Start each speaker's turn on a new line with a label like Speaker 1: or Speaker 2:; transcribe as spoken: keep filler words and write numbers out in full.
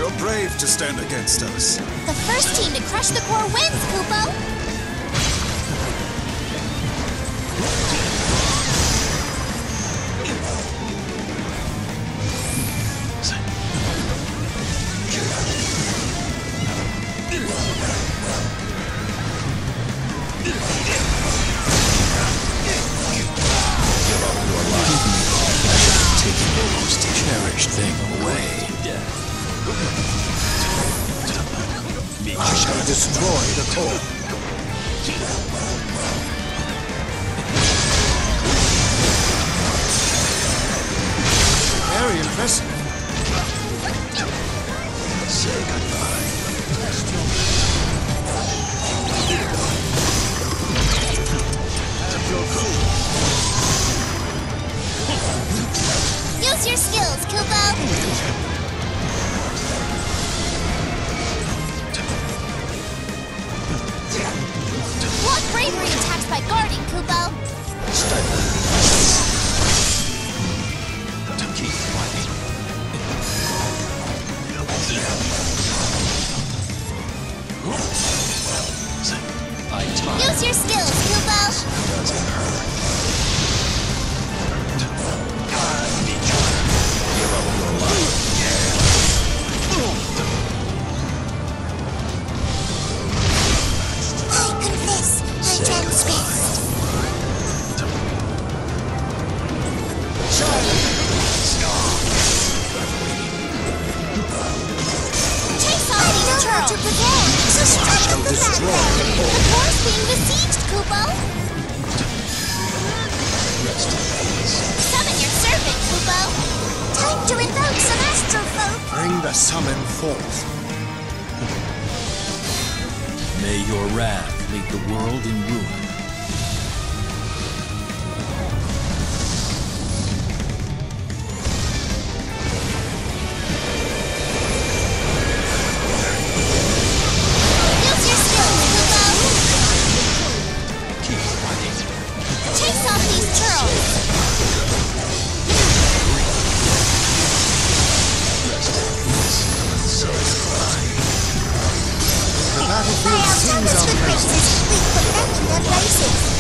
Speaker 1: You're brave to stand against us.
Speaker 2: The first team to crush the core wins, Kupo!
Speaker 3: Taking the most cherished thing away.
Speaker 1: I shall destroy the core. Very impressive.
Speaker 3: Say goodbye.
Speaker 2: Use your skills, Kupo! Block bravery attacks by guarding, Kupo!
Speaker 3: Keep fighting. I taught.
Speaker 2: Use your skills, Kupo!
Speaker 3: Doesn't hurt.
Speaker 2: I confess, I transgressed. Chase off these turtles! To prepare! Destruction of the Sandman! The core's being besieged, Kupo! Summon your servant, Kupo! Time to invoke some astrofolk!
Speaker 1: Bring the summon forth.
Speaker 3: May your wrath leave the world in ruin.
Speaker 2: Use your skills, Kupo!
Speaker 3: Keep fighting.
Speaker 2: Chase off these turtles!
Speaker 1: The battlefield
Speaker 2: By our
Speaker 1: seems
Speaker 2: Thomas
Speaker 1: unreasonable.
Speaker 2: Frequencies, we put them in their places.